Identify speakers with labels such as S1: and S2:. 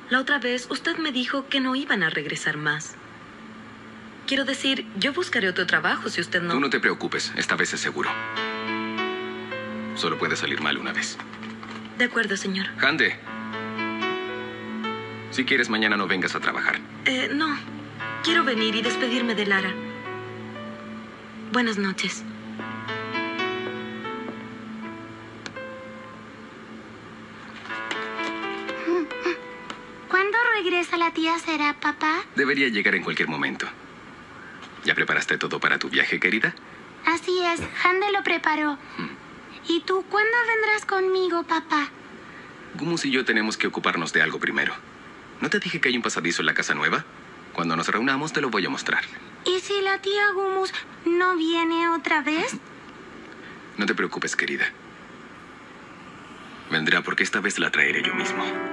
S1: La otra vez usted me dijo que no iban a regresar más. Quiero decir, yo buscaré otro trabajo si usted no...
S2: Tú no te preocupes, esta vez es seguro. Solo puede salir mal una vez.
S1: De acuerdo, señor.
S2: Hande. Si quieres, mañana no vengas a trabajar.
S1: No. Quiero venir y despedirme de Lara. Buenas noches.
S3: ¿Cuándo regresa la tía Sera, papá?
S2: Debería llegar en cualquier momento. ¿Ya preparaste todo para tu viaje, querida?
S3: Así es, Hande lo preparó. ¿Y tú cuándo vendrás conmigo, papá?
S2: Gumus y yo tenemos que ocuparnos de algo primero. ¿No te dije que hay un pasadizo en la casa nueva? Cuando nos reunamos te lo voy a mostrar.
S3: ¿Y si la tía Gumus no viene otra vez?
S2: No te preocupes, querida. Vendrá porque esta vez la traeré yo mismo.